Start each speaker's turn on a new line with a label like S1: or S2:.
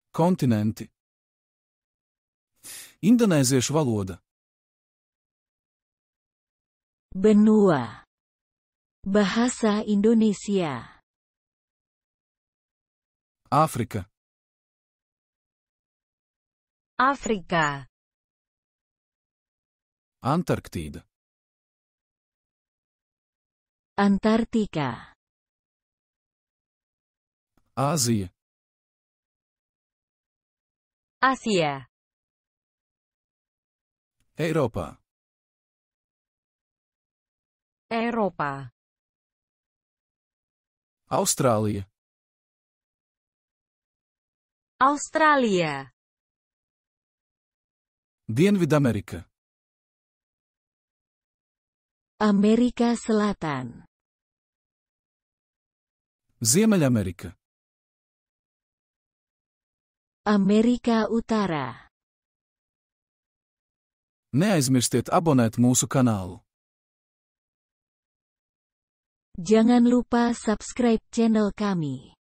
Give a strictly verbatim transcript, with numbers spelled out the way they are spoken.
S1: Kontinenti. Indonēziešu valoda.
S2: Benua. Bahasa Indonesia.
S1: Āfrika.
S3: Afrika.
S1: Antarktīda.
S2: Antartika.
S1: Āzija.
S3: Asia.
S1: Eiropā.
S3: Eropa.
S1: Austrālija.
S3: Australia.
S1: Dienvidamerika.
S2: Amerika Selatan.
S1: Ziemeļamerika.
S2: Amerika Utara.
S1: Neaizmirstiet abonēt mūsu kanālu.
S2: Jangan lupa subscribe channel kami.